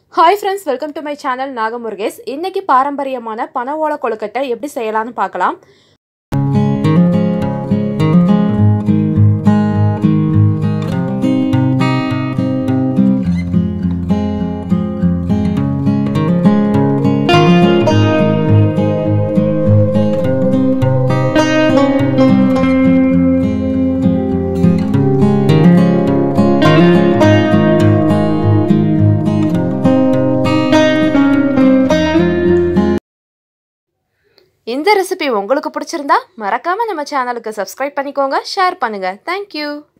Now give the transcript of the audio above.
Hi friends, welcome to my channel Nagamurges. இன்னைக்கு பாரம்பரியமான பனவோல கொழுக்கட்டை எப்படி செய்யலாம்னு பார்க்கலாம். இந்த ரெசிபி உங்களுக்கு பிடிச்சிருந்தா மறக்காம நம்ம சேனலுக்கு subscribe பண்ணிக்கோங்க, ஷேர் பண்ணுங்க. Thank you.